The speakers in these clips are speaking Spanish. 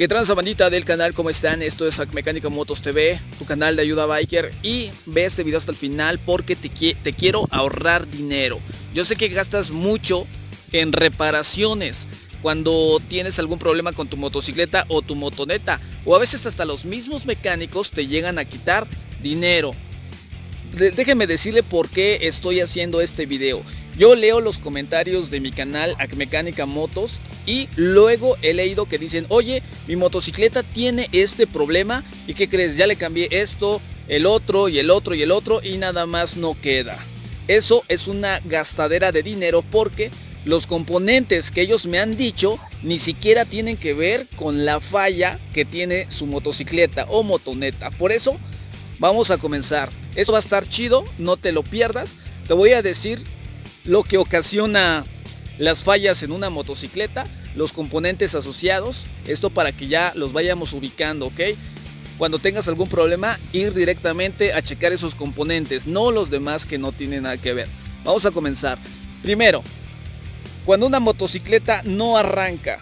¿Qué tranza bandita del canal? ¿Cómo están? Esto es Mecánica Motos TV, tu canal de ayuda biker, y ve este video hasta el final porque te quiero ahorrar dinero. Yo sé que gastas mucho en reparaciones cuando tienes algún problema con tu motocicleta o tu motoneta, o a veces hasta los mismos mecánicos te llegan a quitar dinero. Déjenme decirle por qué estoy haciendo este video. Yo leo los comentarios de mi canal Mecánica Motos y luego he leído que dicen: oye, mi motocicleta tiene este problema y ¿qué crees? Ya le cambié esto, el otro y el otro y el otro y nada más no queda. Eso es una gastadera de dinero porque los componentes que ellos me han dicho ni siquiera tienen que ver con la falla que tiene su motocicleta o motoneta. Por eso vamos a comenzar. Esto va a estar chido, no te lo pierdas. Te voy a decir lo que ocasiona las fallas en una motocicleta, los componentes asociados, esto para que ya los vayamos ubicando, ¿ok? Cuando tengas algún problema, ir directamente a checar esos componentes, no los demás que no tienen nada que ver. Vamos a comenzar. Primero, cuando una motocicleta no arranca,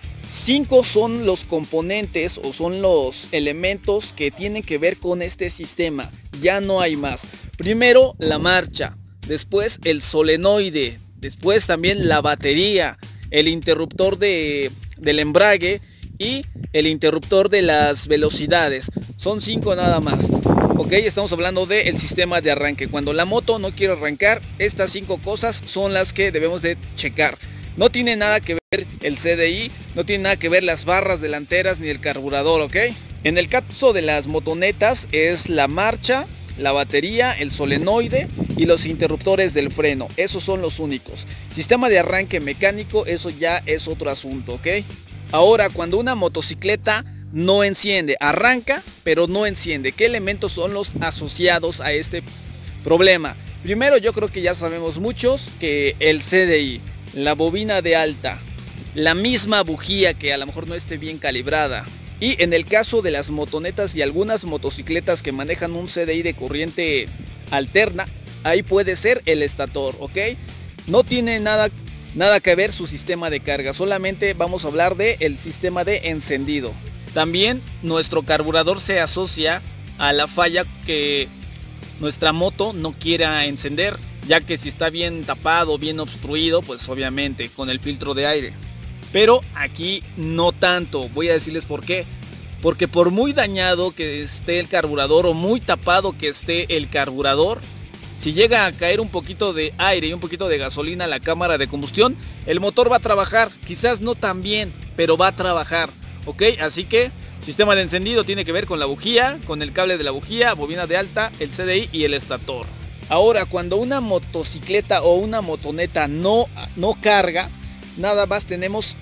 5 son los componentes o son los elementos que tienen que ver con este sistema, ya no hay más. Primero, la marcha. Después el solenoide, después también la batería, el interruptor del embrague y el interruptor de las velocidades. Son 5 nada más. Ok, estamos hablando del sistema de arranque. Cuando la moto no quiere arrancar, estas 5 cosas son las que debemos de checar. No tiene nada que ver el CDI, no tiene nada que ver las barras delanteras ni el carburador, ok. En el caso de las motonetas es la marcha, la batería, el solenoide y los interruptores del freno. Esos son los únicos. Sistema de arranque mecánico, eso ya es otro asunto, ¿ok? Ahora, cuando una motocicleta no enciende, arranca pero no enciende, ¿qué elementos son los asociados a este problema? Primero, yo creo que ya sabemos muchos que el CDI, la bobina de alta, la misma bujía que a lo mejor no esté bien calibrada. Y en el caso de las motonetas y algunas motocicletas que manejan un CDI de corriente alterna, ahí puede ser el estator, ¿ok? No tiene nada que ver su sistema de carga, solamente vamos a hablar del sistema de encendido. También nuestro carburador se asocia a la falla que nuestra moto no quiera encender, ya que si está bien tapado, bien obstruido, pues obviamente con el filtro de aire. Pero aquí no tanto, voy a decirles por qué. Porque por muy dañado que esté el carburador o muy tapado que esté el carburador, si llega a caer un poquito de aire y un poquito de gasolina a la cámara de combustión, el motor va a trabajar, quizás no tan bien, pero va a trabajar, ¿ok? Así que sistema de encendido tiene que ver con la bujía, con el cable de la bujía, bobina de alta, el CDI y el estator. Ahora, cuando una motocicleta o una motoneta no carga, nada más tenemos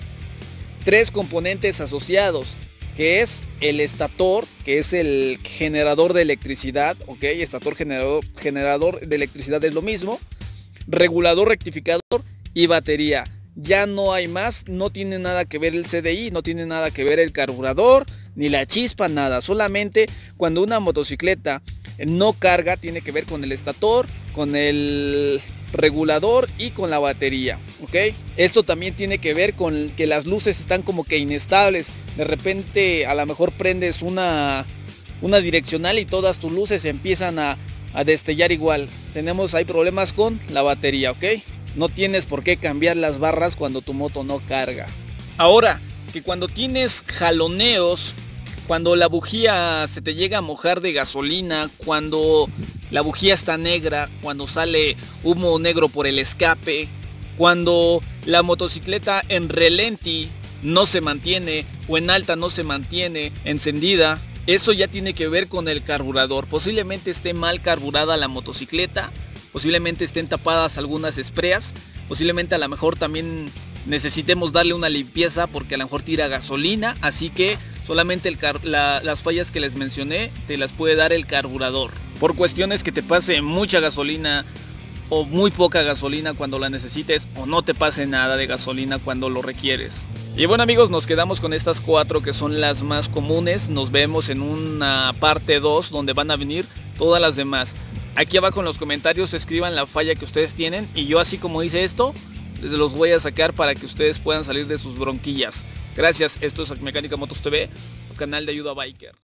3 componentes asociados, que es el estator, que es el generador de electricidad, ok, estator generador de electricidad es lo mismo, regulador rectificador y batería. Ya no hay más, no tiene nada que ver el CDI, no tiene nada que ver el carburador, ni la chispa, nada. Solamente cuando una motocicleta no carga, tiene que ver con el estator, con el regulador y con la batería, ok. Esto también tiene que ver con que las luces están como que inestables. De repente a lo mejor prendes una direccional y todas tus luces empiezan a destellar igual. Hay problemas con la batería, ok. No tienes por qué cambiar las barras cuando tu moto no carga. Ahora, que cuando tienes jaloneos, cuando la bujía se te llega a mojar de gasolina, cuando la bujía está negra, cuando sale humo negro por el escape, cuando la motocicleta en relenti no se mantiene o en alta no se mantiene encendida, eso ya tiene que ver con el carburador. Posiblemente esté mal carburada la motocicleta, posiblemente estén tapadas algunas espreas, posiblemente a lo mejor también necesitemos darle una limpieza porque a lo mejor tira gasolina, así que solamente las fallas que les mencioné te las puede dar el carburador. Por cuestiones que te pase mucha gasolina o muy poca gasolina cuando la necesites, o no te pase nada de gasolina cuando lo requieres. Y bueno amigos, nos quedamos con estas 4 que son las más comunes. Nos vemos en una parte 2 donde van a venir todas las demás. Aquí abajo en los comentarios escriban la falla que ustedes tienen y yo, así como hice esto, los voy a sacar para que ustedes puedan salir de sus bronquillas. Gracias, esto es Mecánica Motos TV, tu canal de ayuda biker.